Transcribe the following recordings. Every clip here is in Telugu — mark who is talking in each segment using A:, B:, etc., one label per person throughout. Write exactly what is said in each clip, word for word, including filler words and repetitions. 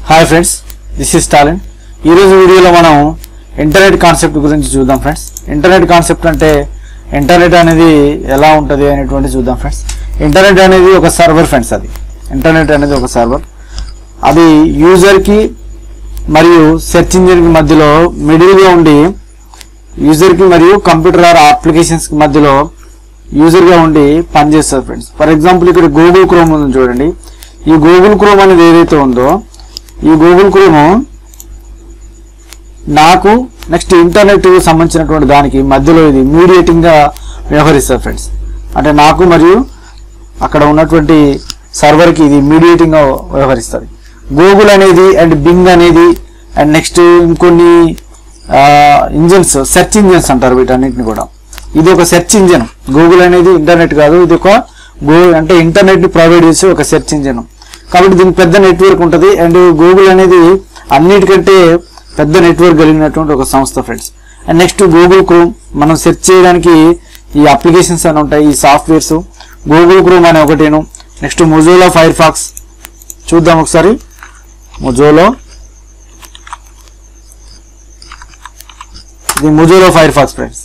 A: Hi friends, this is Talent. ఈరోజు వీడియోలో మనం ఇంటర్నెట్ కాన్సెప్ట్ గురించి చూద్దాం ఫ్రెండ్స్. ఇంటర్నెట్ కాన్సెప్ట్ అంటే ఇంటర్నెట్ అనేది ఎలా ఉంటుంది అనేటువంటి చూద్దాం ఫ్రెండ్స్. ఇంటర్నెట్ అనేది ఒక సర్వర్ ఫ్రెండ్స్. అది ఇంటర్నెట్ అనేది ఒక సర్వర్. అది యూజర్కి మరియు సెర్చ్ ఇంజిన్కి మధ్యలో మిడిల్గా ఉండి యూజర్కి మరియు కంప్యూటర్ ఆర్ అప్లికేషన్స్కి మధ్యలో యూజర్గా ఉండి పనిచేస్తుంది ఫ్రెండ్స్. ఫర్ ఎగ్జాంపుల్ ఇక్కడ గూగుల్ క్రోమ్ ఉంది చూడండి. ఈ గూగుల్ క్రోమ్ అనేది ఏదైతే ఉందో ఈ గూగుల్ క్రోమ్ నాకు నెక్స్ట్ ఇంటర్నెట్ సంబంధించినటువంటి దానికి మధ్యలో ఇది మీడియేటింగ్ గా వ్యవహరిస్తుంది ఫ్రెండ్స్. అంటే నాకు మరియు అక్కడ ఉన్నటువంటి సర్వర్ కి ఇది మీడియేటింగ్ గా వ్యవహరిస్తుంది. గూగుల్ అనేది అండ్ బింగ్ అనేది అండ్ నెక్స్ట్ ఇంకొన్ని ఇంజిన్స్, సెర్చ్ ఇంజిన్స్ అంటారు వీటన్నిటిని కూడా. ఇది ఒక సెర్చ్ ఇంజిన్. గూగుల్ అనేది ఇంటర్నెట్ కాదు, ఇది ఒక గూ అంటే ఇంటర్నెట్ ని ప్రొవైడ్ చేసే ఒక సెర్చ్ ఇంజిన్. కాబట్టి దీనికి పెద్ద నెట్వర్క్ ఉంటుంది. అండ్ గూగుల్ అనేది అన్నిటికంటే పెద్ద నెట్వర్క్ కలిగినటువంటి ఒక సంస్థ friends. And next Google Chrome, మనం సెర్చ్ చేయడానికి ఈ అప్లికేషన్స్ అని ఉంటాయి, ఈ సాఫ్ట్వేర్స్. గూగుల్ క్రోమ్ అనే ఒకటేను. నెక్స్ట్ మొజోలా ఫైర్ ఫాక్స్ చూద్దాం ఒకసారి. మొజోలో ఇది Mozilla Firefox friends.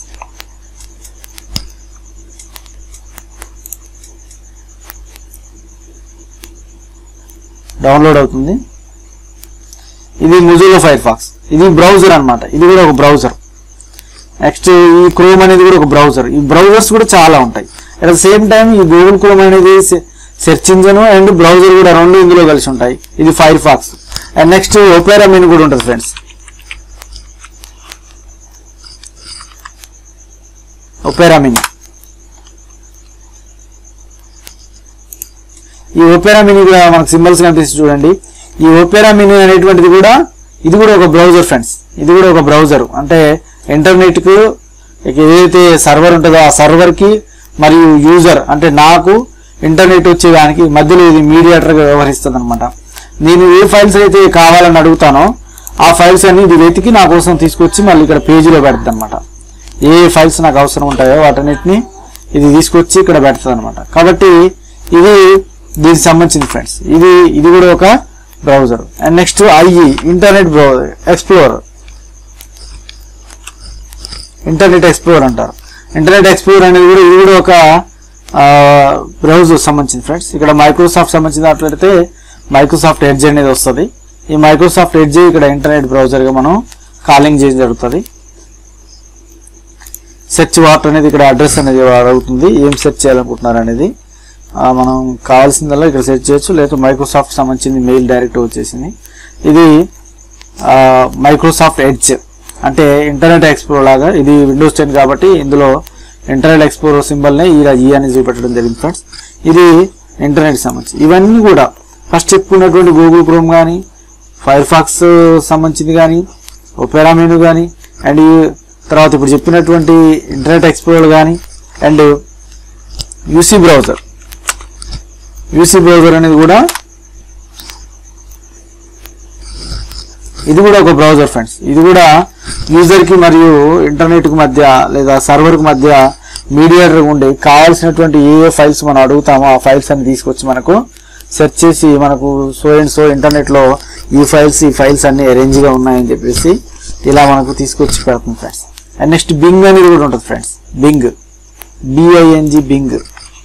A: Download అవుతుంది. ఇది మొజిల్లా ఫైర్ ఫాక్స్. ఇది బ్రౌజర్ అన్నమాట. ఇది కూడా ఒక బ్రౌజర్. నెక్స్ట్ ఈ క్రోమ్ అనేది కూడా ఒక బ్రౌజర్. ఈ బ్రౌజర్స్ కూడా చాలా ఉంటాయి. అట్ ద సేమ్ టైం ఈ గూగుల్ క్రోమ్ అనేది సెర్చ్ ఇంజిన్ అండ్ బ్రౌజర్ కూడా రెండు ఇందులో కలిసి ఉంటాయి. ఇది Firefox. And next Opera Mini కూడా ఉంటుంది ఫ్రెండ్స్. ఒపేరా మినీ ఈ ఒపేరా మినీ కూడా మనకు సింబల్స్ కనిపిస్తుంది చూడండి. ఈ ఒపేరా మినీ అనేటువంటిది కూడా ఇది కూడా ఒక బ్రౌజర్ ఫ్రెండ్స్. ఇది కూడా ఒక బ్రౌజర్. అంటే ఇంటర్నెట్ కు ఏదైతే సర్వర్ ఉంటుందో ఆ సర్వర్ కి మరియు యూజర్ అంటే నాకు ఇంటర్నెట్ వచ్చేదానికి మధ్యలో ఇది మీడియేటర్ గా వ్యవహరిస్తుంది అనమాట. నేను ఏ ఫైల్స్ అయితే కావాలని అడుగుతానో ఆ ఫైల్స్ అన్ని ఇది వెతికి నా కోసం తీసుకొచ్చి మళ్ళీ ఇక్కడ పేజీలో పెడుతుంది అనమాట. ఏ ఫైల్స్ నాకు అవసరం ఉంటాయో వాటన్నిటిని ఇది తీసుకొచ్చి ఇక్కడ పెడుతుంది అనమాట. కాబట్టి ఇది దీనికి సంబంధించింది ఫ్రెండ్స్. ఇది ఇది కూడా ఒక browser. And next IE internet browser explorer. Internet explorer అంటారు. ఇంటర్నెట్ ఎక్స్ప్లోరర్ అనేది కూడా ఇది కూడా ఒక బ్రౌజర్ సంబంధించింది ఫ్రెండ్స్. ఇక్కడ మైక్రోసాఫ్ట్ సంబంధించిన అట్లయితే మైక్రోసాఫ్ట్ ఎడ్జ్ అనేది వస్తుంది. ఈ మైక్రోసాఫ్ట్ ఎడ్జ్ ఇక్కడ ఇంటర్నెట్ బ్రౌజర్ గా మనం కాలింగ్ చేయడం జరుగుతుంది. సెర్చ్ వాట్ అనేది ఇక్కడ అడ్రస్ అనేది అడుగుతుంది, ఏం సెర్చ్ చేయాలనుకుంటున్నారు అనేది. మనం కావాల్సిందల్లా ఇక్కడ సెర్చ్ చేయొచ్చు. లేదా మైక్రోసాఫ్ట్ సంబంధించింది మెయిల్ డైరెక్ట్ వచ్చేసింది. ఇది మైక్రోసాఫ్ట్ ఎడ్జ్ అంటే ఇంటర్నెట్ ఎక్స్ప్లోరర్ లాగా. ఇది విండోస్ టెన్ కాబట్టి ఇందులో ఇంటర్నెట్ ఎక్స్ప్లోరర్ సింబల్ని ఇలా ఈ అని చూపెట్టడం జరిగింది ఫ్రెండ్స్. ఇది ఇంటర్నెట్ సంబంధించి. ఇవన్నీ కూడా ఫస్ట్ చెప్పుకున్నటువంటి గూగుల్ క్రోమ్ కానీ, ఫైర్ ఫాక్స్ సంబంధించింది కానీ, ఒపేరా మెనూ కానీ, అండ్ తర్వాత ఇప్పుడు చెప్పినటువంటి ఇంటర్నెట్ ఎక్స్ప్లోరర్ కానీ, and UC browser. UC browser అనేది కూడా ఇది కూడా ఒక బ్రౌజర్ ఫ్రెండ్స్. ఇది కూడా యూజర్ కి మరియు ఇంటర్నెట్ కి మధ్య లేదా సర్వర్ కి మధ్య మీడియేటర్ ఉండి కావాల్సినటువంటి ఏ ఏ ఫైల్స్ మనం అడుగుతామో ఆ ఫైల్స్ అన్ని తీసుకొచ్చి మనకు సెర్చ్ చేసి మనకు సో అండ్ సో ఇంటర్నెట్ లో ఈ ఫైల్స్ ఈ ఫైల్స్ అన్ని అరేంజ్ గా ఉన్నాయని చెప్పేసి ఇలా మనకు తీసుకొచ్చి పెడుతుంది ఫ్రెండ్స్. అండ్ నెక్స్ట్ బింగ్ అనేది కూడా ఉంటుంది ఫ్రెండ్స్. Bing B I N G Bing.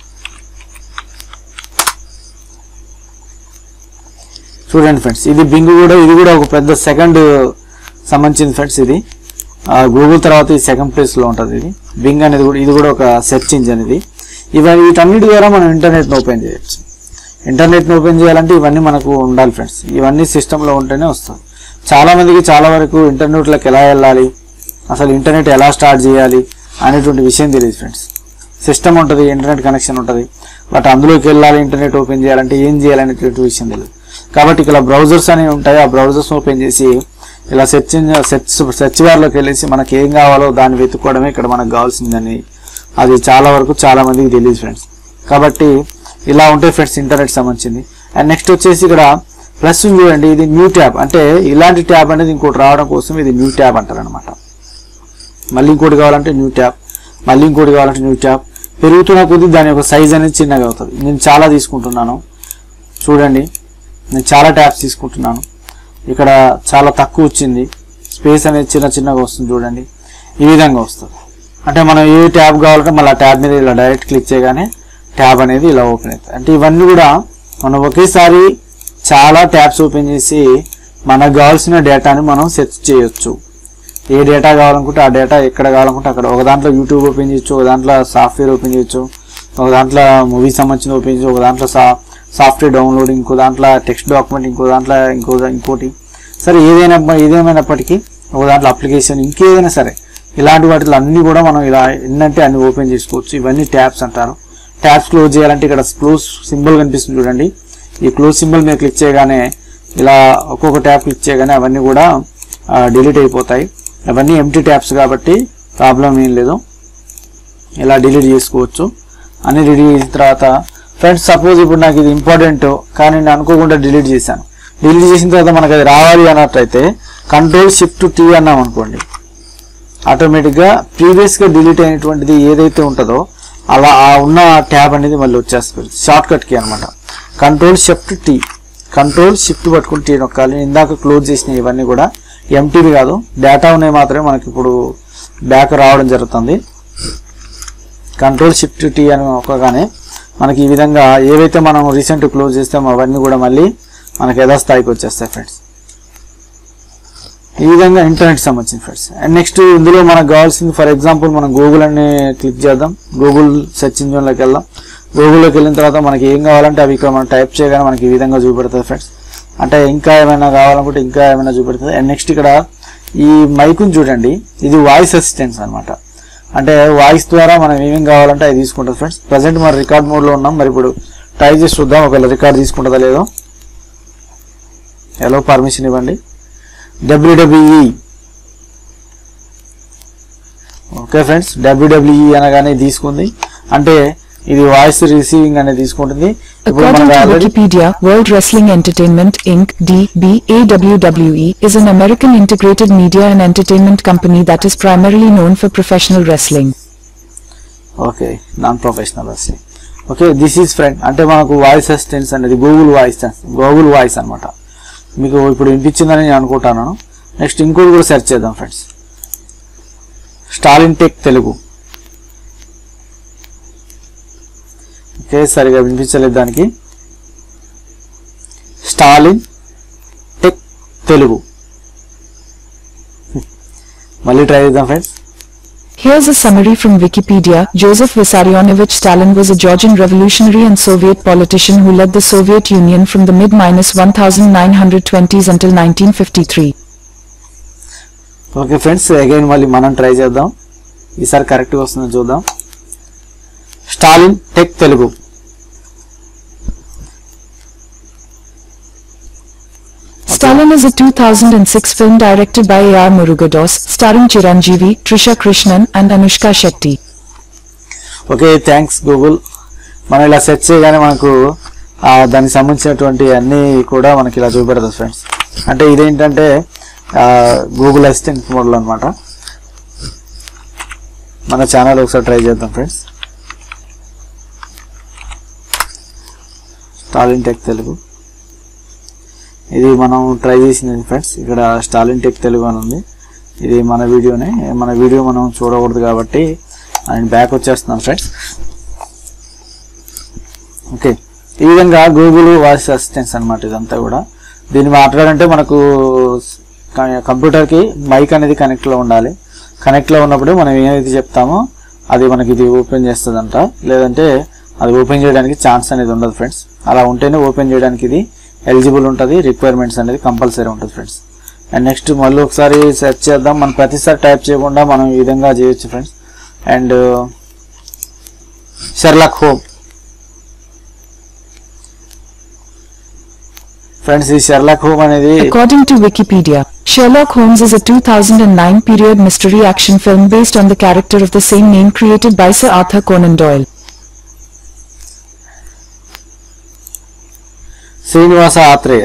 A: చూడండి ఫ్రెండ్స్, ఇది బింగ్ కూడా ఇది కూడా ఒక పెద్ద సెకండ్ సంబంధించింది ఫ్రెండ్స్. ఇది గూగుల్ తర్వాత ఈ సెకండ్ ప్లేస్ లో ఉంటుంది. ఇది బింగ్ అనేది కూడా ఇది కూడా ఒక సెర్చ్ ఇంజిన్. ఇది ఇవన్నీ వీటన్నిటి ద్వారా మనం ఇంటర్నెట్ ని ఓపెన్ చేయొచ్చు. ఇంటర్నెట్ ని ఓపెన్ చేయాలంటే ఇవన్నీ మనకు ఉండాలి ఫ్రెండ్స్. ఇవన్నీ సిస్టమ్ లో ఉంటేనే వస్తుంది. చాలా మందికి చాలా వరకు ఇంటర్నెట్ లోకి ఎలా వెళ్ళాలి, అసలు ఇంటర్నెట్ ఎలా స్టార్ట్ చేయాలి అనేటువంటి విషయం తెలియదు ఫ్రెండ్స్. సిస్టమ్ ఉంటుంది, ఇంటర్నెట్ కనెక్షన్ ఉంటుంది, బట్ అందులోకి వెళ్ళాలి ఇంటర్నెట్ ఓపెన్ చేయాలంటే ఏం చేయాలనేటువంటి విషయం తెలియదు. కాబట్టి ఇక్కడ బ్రౌజర్స్ అనేవి ఉంటాయి. ఆ బ్రౌజర్స్ ఓపెన్ చేసి ఇలా సెర్చ్ సెర్చ్ సెర్చ్ బార్లోకి వెళ్ళేసి మనకి ఏం కావాలో దాన్ని వెతుక్కోవడమే ఇక్కడ మనకు కావాల్సిందని అది చాలా వరకు చాలా మందికి తెలియదు ఫ్రెండ్స్. కాబట్టి ఇలా ఉంటాయి ఫ్రెండ్స్ ఇంటర్నెట్ సంబంధించింది. అండ్ నెక్స్ట్ వచ్చేసి ఇక్కడ ప్లస్ చూడండి, ఇది న్యూ ట్యాబ్. అంటే ఇలాంటి ట్యాబ్ అనేది ఇంకోటి రావడం కోసం ఇది న్యూ ట్యాబ్ అంటారు అనమాట. మళ్ళీ ఇంకోటి కావాలంటే న్యూ ట్యాబ్, మళ్ళీ ఇంకోటి కావాలంటే న్యూ ట్యాబ్. పెరుగుతున్న కొద్దీ దాని యొక్క సైజ్ అనేది చిన్నగా అవుతుంది. నేను చాలా తీసుకుంటున్నాను చూడండి, నేను చాలా ట్యాబ్స్ తీసుకుంటున్నాను. ఇక్కడ చాలా తక్కువ వచ్చింది, స్పేస్ అనేది చిన్న చిన్నగా వస్తుంది చూడండి, ఈ విధంగా వస్తుంది. అంటే మనం ఏ ట్యాబ్ కావాలంటే మళ్ళీ ఆ ట్యాబ్ మీద ఇలా డైరెక్ట్ క్లిక్ చేయగానే ట్యాబ్ అనేది ఇలా ఓపెన్ అవుతుంది. అంటే ఇవన్నీ కూడా మనం ఒకేసారి చాలా ట్యాబ్స్ ఓపెన్ చేసి మనకు కావాల్సిన డేటాని మనం సెర్చ్ చేయొచ్చు. ఏ డేటా కావాలనుకుంటే ఆ డేటా ఎక్కడ కావాలనుకుంటే అక్కడ, ఒక దాంట్లో యూట్యూబ్ ఓపెన్ చేయొచ్చు, ఒక దాంట్లో సాఫ్ట్వేర్ ఓపెన్ చేయొచ్చు, ఒక దాంట్లో మూవీ సంబంధించిన ఓపెన్ చేయొచ్చు, ఒక దాంట్లో సా సాఫ్ట్వేర్ డౌన్లోడ్, ఇంకో దాంట్లో టెక్స్ట్ డాక్యుమెంట్, ఇంకో దాంట్లో ఇంకో ఇంకోటి సరే ఏదైనా ఏదేమైనప్పటికీ ఒక దాంట్లో అప్లికేషన్ ఇంకేదైనా సరే ఇలాంటి వాటిలో అన్నీ కూడా మనం ఇలా ఎన్నంటే అన్ని ఓపెన్ చేసుకోవచ్చు. ఇవన్నీ ట్యాబ్స్ అంటారు. ట్యాబ్స్ క్లోజ్ చేయాలంటే ఇక్కడ క్లోజ్ సింబల్ కనిపిస్తుంది చూడండి, ఈ క్లోజ్ సింబల్ మీద క్లిక్ చేయగానే ఇలా ఒక్కొక్క ట్యాబ్ క్లిక్ చేయగానే అవన్నీ కూడా డిలీట్ అయిపోతాయి. అవన్నీ ఎంటీ ట్యాబ్స్ కాబట్టి ప్రాబ్లం ఏం లేదు, ఇలా డిలీట్ చేసుకోవచ్చు. అన్ని డిలీట్ చేసిన తర్వాత ఫ్రెండ్స్ సపోజ్ ఇప్పుడు నాకు ఇది ఇంపార్టెంట్ కానీ నేను అనుకోకుండా డిలీట్ చేశాను. డిలీట్ చేసిన తర్వాత మనకు అది రావాలి అన్నట్లయితే కంట్రోల్ షిఫ్ట్ టీ అన్నాం అనుకోండి, ఆటోమేటిక్గా ప్రీవియస్గా డిలీట్ అయినటువంటిది ఏదైతే ఉంటుందో అలా ఆ ఉన్న ట్యాబ్ అనేది మళ్ళీ వచ్చేస్తుంది. షార్ట్ కట్ కి అనమాట. Control shift T, control shift పట్టుకుని టీ నొక్కాలి. ఇందాక క్లోజ్ చేసిన ఇవన్నీ కూడా ఎంటీవి కాదు, డేటా ఉన్నాయి మాత్రమే మనకి ఇప్పుడు బ్యాక్ రావడం జరుగుతుంది. కంట్రోల్ షిఫ్ట్ టీ అని నొక్కగానే మనకి ఈ విధంగా ఏవైతే మనం రీసెంట్ క్లోజ్ చేస్తామో అవన్నీ కూడా మళ్ళీ మనకి యథాస్థాయికి వచ్చేస్తాయి ఫ్రెండ్స్. ఈ విధంగా ఇంటర్నెట్ సంబంధించింది ఫ్రెండ్స్. అండ్ నెక్స్ట్ ఇందులో మనకు కావాల్సింది ఫర్ ఎగ్జాంపుల్ మనం గూగుల్ అని క్లిక్ చేద్దాం. గూగుల్ సెర్చ్ ఇంజిన్లోకి వెళ్దాం. గూగుల్లోకి వెళ్ళిన తర్వాత మనకి ఏం కావాలంటే అవి ఇక్కడ మనం టైప్ చేయగానే మనకి ఈ విధంగా చూపెడుతుంది ఫ్రెండ్స్. అంటే ఇంకా ఏమైనా కావాలనుకుంటే ఇంకా ఏమైనా చూపెడుతుంది. అండ్ నెక్స్ట్ ఇక్కడ ఈ మైకుని చూడండి, ఇది వాయిస్ అసిస్టెన్స్ అనమాట. అంటే వాయిస్ ద్వారా మనం ఏమేమి కావాలంటే అది తీసుకుంటుంది ఫ్రెండ్స్. ప్రజెంట్ మనం రికార్డ్ మోడ్లో ఉన్నాం. మరి ఇప్పుడు ట్రై చేసి చూద్దాం ఒకవేళ రికార్డ్ తీసుకుంటుందా లేదో. ఎలా పర్మిషన్ ఇవ్వండి. డబ్ల్యూడబ్ల్యూఈ ఓకే ఫ్రెండ్స్, డబ్ల్యూడబ్ల్యూఈ అనగానే తీసుకుంది. అంటే ఇది వాయిస్ రిసీవింగ్ అనేది తీసుకుంటుంది.
B: According to Wikipedia, World Wrestling Entertainment Incorporated D B A W W E is an American integrated media and entertainment company that is primarily known for professional wrestling.
A: Okay, non-professional wrestling. Okay, this is friend. అంటే మనకు వాయిస్ అసిస్టెన్స్ అనేది గూగుల్ వాయిస్ గూగుల్ వాయిస్ అనమాట. మీకు ఇప్పుడు వినిపించిందని నేను అనుకుంటాను. నెక్స్ట్ ఇంకోటి కూడా సెర్చ్ చేద్దాం friends. Stalin tech Telugu. Okay, సరిగా వినిపించలేదు దానికి. Stalin tech Telugu. మళ్ళీ ట్రై చేద్దాం friends.
B: Here's a summary from Wikipedia. Joseph Vissarionovich Stalin was a Georgian revolutionary and Soviet politician who led the Soviet Union from the mid nineteen twenties until nineteen fifty-three.
A: Okay friends, again మళ్ళీ మనం ట్రై చేద్దాం. ఈసారి కరెక్ట్గా వస్తుందో చూద్దాం. Stalin tech Telugu.
B: Stalin is a two thousand six film directed by A R Murugadoss, starring Chiranjeevi, Trisha Krishnan and Anushka Shetty.
A: Okay, thanks Google. మనం ఇలా సెర్చ్ చేయగానే మనకు దానికి సంబంధించినటువంటి అన్నీ కూడా మనకి ఇలా చూపెడతాయి ఫ్రెండ్స్. అంటే ఇదేంటంటే గూగుల్ అసిస్టెంట్ మోడల్ అనమాట. మన ఛానల్ ఒకసారి ట్రై చేద్దాం ఫ్రెండ్స్. స్టాలిన్ టెక్ తెలుగు ఇది మనం ట్రై చేసింది ఫ్రెండ్స్. ఇక్కడ స్టాలిన్ టెక్ తెలుగు అని ఉంది. ఇది మన వీడియోనే. మన వీడియో మనం చూడకూడదు కాబట్టి నేను బ్యాక్ వచ్చేస్తున్నాను ఫ్రెండ్స్. ఓకే, ఈ విధంగా గూగుల్ వాయిస్ అసిస్టెన్స్ అనమాట ఇదంతా కూడా. దీన్ని మాట్లాడాలంటే మనకు కంప్యూటర్కి మైక్ అనేది కనెక్ట్లో ఉండాలి. కనెక్ట్లో ఉన్నప్పుడు మనం ఏదైతే చెప్తామో అది మనకి ఇది ఓపెన్ చేస్తుందంట, లేదంటే అది ఓపెన్ చేయడానికి ఛాన్స్ అనేది ఉండదు ఫ్రెండ్స్. అలా ఉంటేనే ఓపెన్ చేయడానికి ఇది ఎలిజిబుల్ ఉంటుంది. రిక్వైర్మెంట్స్ అనేది కంపల్సరీ ఉంటుంది ఫ్రెండ్స్. అండ్ నెక్స్ట్ మళ్ళీ ఒకసారి సెర్చ్ చేద్దాం. మనం ప్రతిసారి టైప్ చేయకుండా మనం ఈ విధంగా చేయొచ్చు ఫ్రెండ్స్. అండ్ షెర్లాక్ హోమ్ ఫ్రెండ్స్, ఈ షెర్లాక్ హోమ్ అనేది
B: According to Wikipedia, Sherlock Holmes is a two thousand nine period mystery action film based on the character of the same name created by Sir Arthur Conan Doyle.
A: Srinivasa Athreya.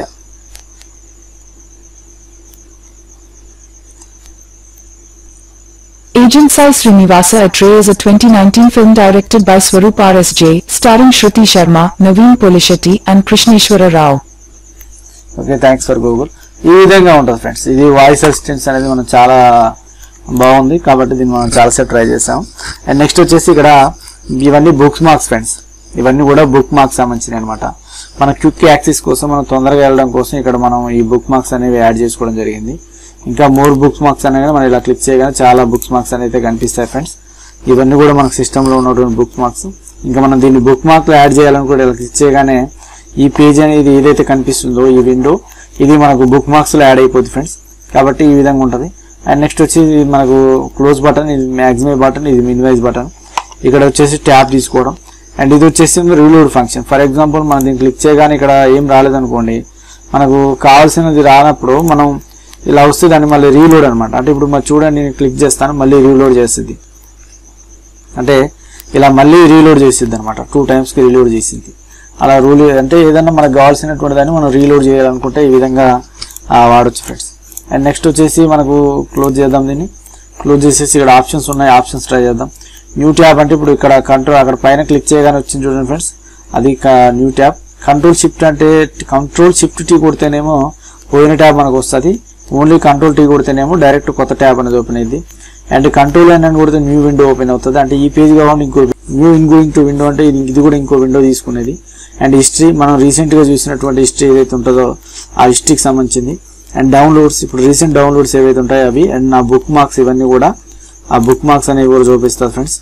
B: Agent Sai Srinivasa Atreya is a twenty nineteen film directed by Swaroop R S J, starring Shruti Sharma, Naveen Polishetty and Krishneshwara Rao.
A: Okay, thanks for Google. ఈ విధంగా ఉంటుంది ఫ్రెండ్స్. ఇది వాయిస్ అసిస్టెన్స్ అనేది మనం చాలా బాగుంది కాబట్టి దీన్ని మనం చాలాసేపు ట్రై చేసాం. అండ్ నెక్స్ట్ వచ్చేసి ఇక్కడ ఇవన్నీ బుక్ మార్క్స్ ఫ్రెండ్స్. ఇవన్నీ కూడా బుక్ మార్క్స్ సంబంధించినవి అనమాట. మన క్విక్ యాక్సెస్ కోసం మనం తొందరగా వెళ్ళడం కోసం ఇక్కడ మనం ఈ బుక్ మార్క్స్ అనేవి యాడ్ చేసుకోవడం జరిగింది. ఇంకా మోర్ బుక్స్ మార్క్స్ అనేది మనం ఇలా క్లిక్ చేయగానే చాలా బుక్స్ మార్క్స్ అనేది కనిపిస్తాయి ఫ్రెండ్స్. ఇవన్నీ కూడా మనకు సిస్టంలో ఉన్నటువంటి బుక్ మార్క్స్. ఇంకా మనం దీన్ని బుక్ మార్క్లో యాడ్ చేయాలనుకుంటే ఇలా క్లిక్ చేయగానే ఈ పేజ్ అనేది ఏదైతే కనిపిస్తుందో ఈ విండో ఇది మనకు బుక్ మార్క్స్లో యాడ్ అయిపోతుంది ఫ్రెండ్స్. కాబట్టి ఈ విధంగా ఉంటుంది. అండ్ నెక్స్ట్ వచ్చి మనకు క్లోజ్ బటన్, ఇది మ్యాక్సిమైజ్ బటన్, ఇది మినిమైజ్ బటన్. ఇక్కడ వచ్చేసి ట్యాబ్ తీసుకోవడం. అండ్ ఇది వచ్చేసి రీలోడ్ ఫంక్షన్. ఫర్ ఎగ్జాంపుల్ మనం దీన్ని క్లిక్ చేయగానే ఇక్కడ ఏం రాలేదనుకోండి, మనకు కావాల్సినది రానప్పుడు మనం ఇలా వస్తే దాన్ని మళ్ళీ రీలోడ్ అనమాట. అంటే ఇప్పుడు మరి చూడండి, నేను క్లిక్ చేస్తాను మళ్ళీ రీలోడ్ చేస్తుంది. అంటే ఇలా మళ్ళీ రీలోడ్ చేసిద్ది అనమాట. టూ టైమ్స్కి రీలోడ్ చేసింది. అలా రూల్ అంటే ఏదన్నా మనకు కావాల్సినటువంటి దాన్ని మనం రీలోడ్ చేయాలనుకుంటే ఈ విధంగా వాడచ్చు ఫ్రెండ్స్. అండ్ నెక్స్ట్ వచ్చేసి మనకు క్లోజ్ చేద్దాం. దీన్ని క్లోజ్ చేసేసి ఇక్కడ ఆప్షన్స్ ఉన్నాయి, ఆప్షన్స్ ట్రై చేద్దాం. న్యూ ట్యాబ్ అంటే ఇప్పుడు ఇక్కడ కంట్రోల్ అక్కడ పైన క్లిక్ చేయగానే వచ్చింది చూడండి ఫ్రెండ్స్, అది న్యూ ట్యాబ్. కంట్రోల్ షిఫ్ట్ అంటే కంట్రోల్ షిఫ్ట్ టీ కొడితేనేమో పోయిన ట్యాబ్ మనకు వస్తుంది. ఓన్లీ కంట్రోల్ టీ కొడితేనేమో డైరెక్ట్ కొత్త ట్యాబ్ అనేది ఓపెన్ అయింది. అండ్ కంట్రోల్ అని కొడితే న్యూ విండో ఓపెన్ అవుతుంది. అంటే ఈ పేజ్ కావాలి ఇంకో న్యూ ఇంగోయింగ్ టు విండో అంటే ఇది కూడా ఇంకో విండో తీసుకునేది. అండ్ హిస్టరీ మనం రీసెంట్గా చూసినటువంటి హిస్టరీ ఏదైతే ఉంటుందో ఆ హిస్టరీకి సంబంధించింది. అండ్ డౌన్లోడ్స్, ఇప్పుడు రీసెంట్ డౌన్లోడ్స్ ఏవైతే ఉంటాయో అవి. అండ్ నా బుక్ మార్క్స్ ఇవన్నీ కూడా ఆ బుక్ మార్క్స్ అనేవి కూడా చూపిస్తారు ఫ్రెండ్స్.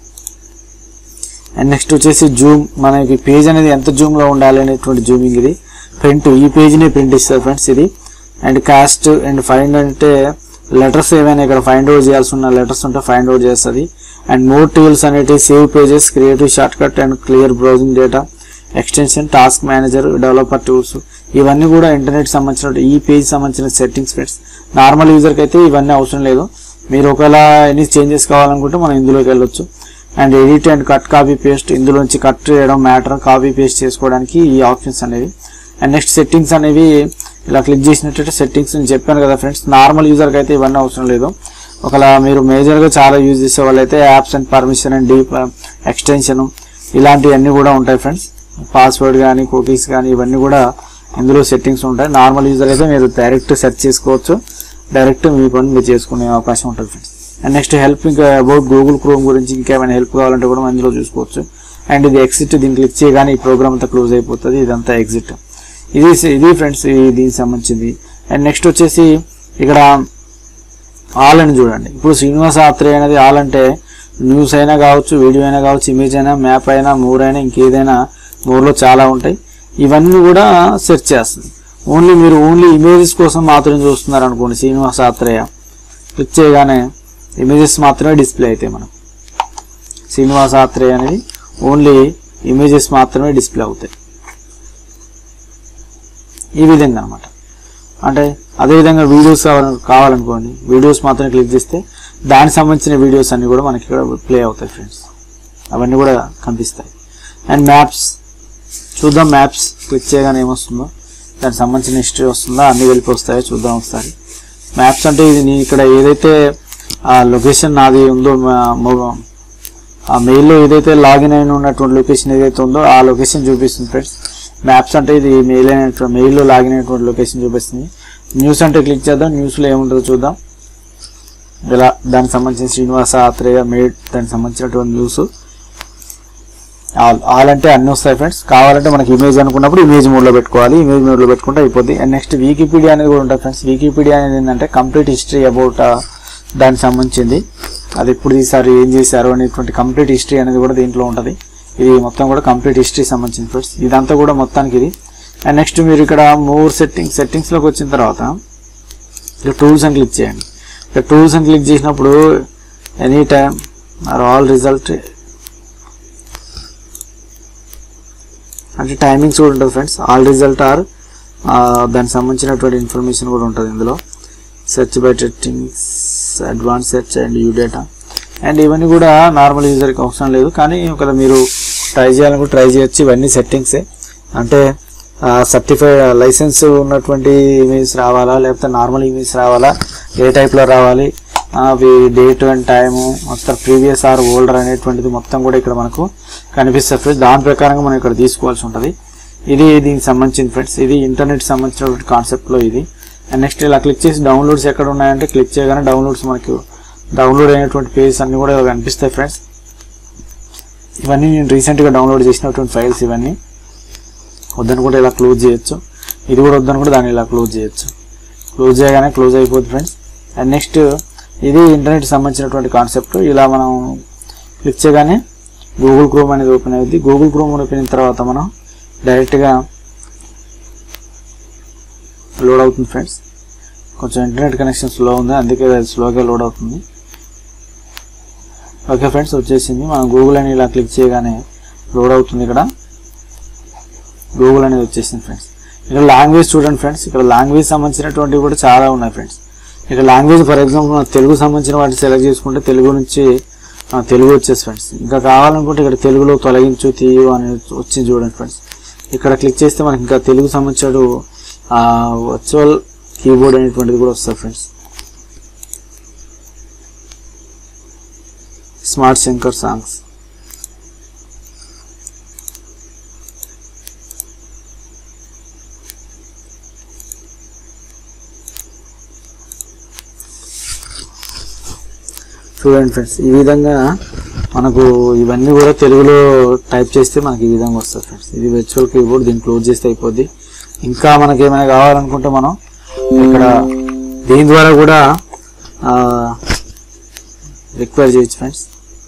A: అండ్ నెక్స్ట్ వచ్చేసి జూమ్, మనకి పేజ్ అనేది ఎంత జూమ్లో ఉండాలి అనేటువంటి జూమింగ్. ఇది ప్రింట్, ఈ పేజ్ని ప్రింట్ ఇస్తారు ఫ్రెండ్స్ ఇది. అండ్ కాస్ట్ అండ్ ఫైండ్ అంటే లెటర్స్ ఏమైనా ఇక్కడ ఫైండ్ అవుట్ చేయాల్సి ఉన్న లెటర్స్ ఉంటే ఫైండ్ అవుట్ చేస్తుంది. అండ్ మోర్ టూల్స్ అనేవి save pages, creative shortcut and clear browsing data, extension, task manager, developer tools ఇవన్నీ కూడా ఇంటర్నెట్ సంబంధించిన ఈ పేజ్ సంబంధించిన సెట్టింగ్స్ ఫ్రెండ్స్. నార్మల్ యూజర్కి అయితే ఇవన్నీ అవసరం లేదు. మీరు ఒకవేళ ఎన్ని చేంజెస్ కావాలనుకుంటే మనం ఇందులోకి వెళ్ళొచ్చు. And edit and cut, copy paste, ఇందులోంచి కట్ చేయడం మ్యాటర్, కాపీ పేస్ట్ చేసుకోవడానికి ఈ ఆప్షన్స్ అనేవి. అండ్ నెక్స్ట్ సెట్టింగ్స్ అనేవి ఇలా క్లిక్ చేసినట్టు సెట్టింగ్స్ నేను చెప్పాను కదా ఫ్రెండ్స్, నార్మల్ యూజర్కి అయితే ఇవన్నీ అవసరం లేదు. ఒకవేళ మీరు మేజర్గా చాలా యూజ్ చేసే వాళ్ళైతే apps and permission and deep extension ఇలాంటివన్నీ కూడా ఉంటాయి ఫ్రెండ్స్. పాస్వర్డ్ కానీ కుకీస్ కానీ ఇవన్నీ కూడా ఇందులో సెట్టింగ్స్ ఉంటాయి. నార్మల్ యూజర్ అయితే మీరు డైరెక్ట్ సెర్చ్ చేసుకోవచ్చు, డైరెక్ట్ మీ పని మీరు చేసుకునే అవకాశం ఉంటుంది ఫ్రెండ్స్. అండ్ నెక్స్ట్ హెల్ప్, ఇంకా అబౌట్ గూగుల్ క్రోమ్ గురించి ఇంకేమైనా హెల్ప్ కావాలంటే కూడా ఇందులో చూసుకోవచ్చు. అండ్ ఇది ఎగ్జిట్, దీన్ని క్లిక్ చేయగానే ఈ ప్రోగ్రామ్ అంతా క్లోజ్ అయిపోతుంది. ఇదంతా ఎగ్జిట్. ఇది ఇది ఫ్రెండ్స్ దీనికి సంబంధించింది. అండ్ నెక్స్ట్ వచ్చేసి ఇక్కడ ఆల్ అని చూడండి. ఇప్పుడు శ్రీనివాస ఆత్రేయ అనేది ఆల్ అంటే న్యూస్ అయినా కావచ్చు, వీడియో అయినా కావచ్చు, ఇమేజ్ అయినా, మ్యాప్ అయినా, మోర్ అయినా, ఇంకేదైనా మోర్లో చాలా ఉంటాయి. ఇవన్నీ కూడా సెర్చ్ చేస్తుంది. ఓన్లీ మీరు ఓన్లీ ఇమేజెస్ కోసం మాత్రమే చూస్తున్నారు అనుకోండి, శ్రీనివాస ఆత్రేయ క్లిక్ చేయగానే ఇమేజెస్ మాత్రమే డిస్ప్లే అవుతాయి. మనం శ్రీనివాస ఆత్రేయ అనేది ఓన్లీ ఇమేజెస్ మాత్రమే డిస్ప్లే అవుతాయి. ఈ విధంగా అనమాట. అంటే అదేవిధంగా వీడియోస్ కావాలనుకోండి, వీడియోస్ మాత్రమే క్లిక్ చేస్తే దానికి సంబంధించిన వీడియోస్ అన్నీ కూడా మనకి ఇక్కడ ప్లే అవుతాయి ఫ్రెండ్స్. అవన్నీ కూడా కనిపిస్తాయి. అండ్ మ్యాప్స్ చూద్దాం. మ్యాప్స్ క్లిక్ చేయగానే ఏమొస్తుందో, దానికి సంబంధించిన హిస్టరీ వస్తుందో, అన్నీ వెళ్ళి వస్తాయో చూద్దాం ఒకసారి. మ్యాప్స్ అంటే ఇది నేను ఇక్కడ ఏదైతే ఆ లొకేషన్ నాది ఉందో, ఆ మెయిల్లో ఏదైతే లాగిన్ అయిన ఉన్నటువంటి లొకేషన్ ఏదైతే ఉందో ఆ లొకేషన్ చూపిస్తుంది ఫ్రెండ్స్. మ్యాప్స్ అంటే ఇది మెయిల్ అయినటువంటి మెయిల్లో లాగిన్ అయినటువంటి లొకేషన్ చూపిస్తుంది. న్యూస్ అంటే క్లిక్ చేద్దాం. న్యూస్లో ఏముంటుందో చూద్దాం. ఇలా దానికి సంబంధించిన శ్రీనివాస ఆత్రేయ మెయిల్, దానికి సంబంధించినటువంటి న్యూస్ ఆల్ ఆల్ అంటే అన్నీ వస్తాయి ఫ్రెండ్స్. కావాలంటే మనకి ఇమేజ్ అనుకున్నప్పుడు ఇమేజ్ మోడ్లో పెట్టుకోవాలి, ఇమేజ్ మోడ్లో పెట్టుకుంటే అయిపోద్ది. అండ్ నెక్స్ట్ వికీపీడియా అనేది కూడా ఉంటుంది ఫ్రెండ్స్. వికీపీడియా అనేది ఏంటంటే కంప్లీట్ హిస్టరీ అబౌట్ దానికి సంబంధించింది, అది ఎప్పుడు తీసారు, ఏం చేశారు అనేటువంటి కంప్లీట్ హిస్టరీ అనేది కూడా దీంట్లో ఉంటుంది. ఇది మొత్తం కూడా కంప్లీట్ హిస్టరీ సంబంధించింది ఫ్రెండ్స్. ఇదంతా కూడా మొత్తానికి ఇది. అండ్ నెక్స్ట్ మీరు ఇక్కడ మోర్ సెట్టింగ్స్ సెట్టింగ్స్లోకి వచ్చిన తర్వాత ఇక్కడ టూల్స్ అని క్లిక్ చేయండి. ఇక్కడ టూల్స్ అని క్లిక్ చేసినప్పుడు any time or all result అంటే టైమింగ్స్ కూడా ఉంటుంది ఫ్రెండ్స్. ఆల్ రిజల్ట్ ఆర్ దానికి సంబంధించినటువంటి ఇన్ఫర్మేషన్ కూడా ఉంటుంది ఇందులో. Search by settings, advance search and you data. And ఇవన్నీ కూడా నార్మల్ యూజర్కి అవసరం లేదు, కానీ ఒకవేళ మీరు ట్రై చేయాలనుకుంటే ట్రై చేయొచ్చు. ఇవన్నీ సెట్టింగ్సే. అంటే సర్టిఫైడ్ లైసెన్స్ ఉన్నటువంటి ఇమేజ్ రావాలా, లేకపోతే నార్మల్ ఇమేజ్ రావాలా, ఏ టైప్లో రావాలి, అవి డేట్ అండ్ టైము, మొత్తం ప్రీవియస్ ఆర్ ఓల్డర్ అనేటువంటిది మొత్తం కూడా ఇక్కడ మనకు కనిపిస్తుంది ఫ్రెండ్స్. దాని ప్రకారంగా మనం ఇక్కడ తీసుకోవాల్సి ఉంటుంది. ఇది దీనికి సంబంధించింది ఫ్రెండ్స్. ఇది ఇంటర్నెట్ సంబంధించినటువంటి కాన్సెప్ట్లో ఇది. అండ్ నెక్స్ట్ ఇలా క్లిక్ చేసి డౌన్లోడ్స్ ఎక్కడ ఉన్నాయంటే క్లిక్ చేయగానే డౌన్లోడ్స్ మనకి డౌన్లోడ్ అయినటువంటి పేజెస్ అన్నీ కూడా కనిపిస్తాయి ఫ్రెండ్స్. ఇవన్నీ నేను రీసెంట్గా డౌన్లోడ్ చేసినటువంటి ఫైల్స్ ఇవన్నీ. వద్దనుకుంటే ఇలా క్లోజ్ చేయొచ్చు, ఇది కూడా వద్దనుకుంటే దాన్ని ఇలా క్లోజ్ చేయొచ్చు. క్లోజ్ చేయగానే క్లోజ్ అయిపోతుంది ఫ్రెండ్స్. అండ్ నెక్స్ట్ ఇది ఇంటర్నెట్కి సంబంధించినటువంటి కాన్సెప్ట్. ఇలా మనం క్లిక్ చేయగానే గూగుల్ క్రోమ్ అనేది ఓపెన్ అవుతుంది. గూగుల్ క్రోమ్ ఓపెన్ అయిన తర్వాత మనం డైరెక్ట్గా లోడ్ అవుతుంది ఫ్రెండ్స్. కొంచెం ఇంటర్నెట్ కనెక్షన్ స్లో ఉంది, అందుకే అది స్లోగా లోడ్ అవుతుంది. ఓకే ఫ్రెండ్స్, వచ్చేసింది. మనం గూగుల్ అని ఇలా క్లిక్ చేయగానే లోడ్ అవుతుంది. ఇక్కడ గూగుల్ అనేది వచ్చేసింది ఫ్రెండ్స్. ఇక్కడ లాంగ్వేజ్ చూడండి ఫ్రెండ్స్. ఇక్కడ లాంగ్వేజ్ సంబంధించినటువంటివి కూడా చాలా ఉన్నాయి ఫ్రెండ్స్. ఇక్కడ లాంగ్వేజ్ ఫర్ ఎగ్జాంపుల్ మనం తెలుగు సంబంధించిన వాటిని సెలెక్ట్ చేసుకుంటే తెలుగు నుంచి తెలుగు వచ్చేసి ఫ్రెండ్స్. ఇంకా కావాలనుకుంటే ఇక్కడ తెలుగులో తొలగించు తీయు అని వచ్చింది చూడండి ఫ్రెండ్స్. ఇక్కడ క్లిక్ చేస్తే మనకి ఇంకా తెలుగు సంబంధించిన వర్చువల్ కీబోర్డ్ అనేటువంటిది కూడా వస్తుంది ఫ్రెండ్స్. స్మార్ట్ సింకర్ సాంగ్స్, చూడండి ఫ్రెండ్స్. ఈ విధంగా మనకు ఇవన్నీ కూడా తెలుగులో టైప్ చేస్తే మనకి ఈ విధంగా వస్తుంది ఫ్రెండ్స్. ఇది వర్చువల్ కీబోర్డ్, దీన్ని క్లోజ్ చేస్తే అయిపోద్ది. ఇంకా మనకి ఏమైనా కావాలనుకుంటే మనం ఇక్కడ దీని ద్వారా కూడా రిక్వైర్ చేయొచ్చు ఫ్రెండ్స్.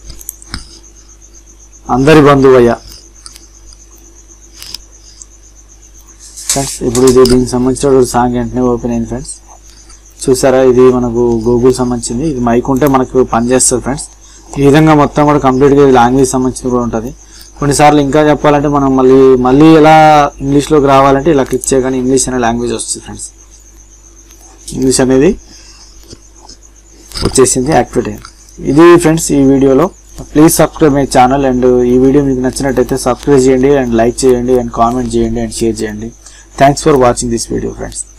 A: అందరి బంధువయ్య ఫ్రెండ్స్. ఇప్పుడు ఇది దీనికి సంబంధించిన సాంగ్ వెంటనే ఓపెన్ అయింది ఫ్రెండ్స్. చూసారా, ఇది మనకు గూగుల్ సంబంధించింది. ఇది మైక్ ఉంటే మనకు పనిచేస్తుంది ఫ్రెండ్స్. ఈ విధంగా మొత్తం కూడా కంప్లీట్గా ఇది లాంగ్వేజ్ సంబంధించి కూడా ఉంటుంది. కొన్నిసార్లు ఇంకా చెప్పాలంటే మనం మళ్ళీ మళ్ళీ ఎలా ఇంగ్లీష్లోకి రావాలంటే ఇలా క్లిక్ చేయగానే ఇంగ్లీష్ అనే లాంగ్వేజ్ వస్తుంది ఫ్రెండ్స్. ఇంగ్లీష్ అనేది వచ్చేసింది, యాక్టివేట్ అయింది. ఇది ఫ్రెండ్స్ ఈ వీడియోలో. Please subscribe my channel. And ఈ వీడియో మీకు నచ్చినట్టయితే సబ్స్క్రైబ్ చేయండి, అండ్ లైక్ చేయండి, అండ్ కామెంట్ చేయండి, అండ్ షేర్ చేయండి. Thanks for watching this video friends.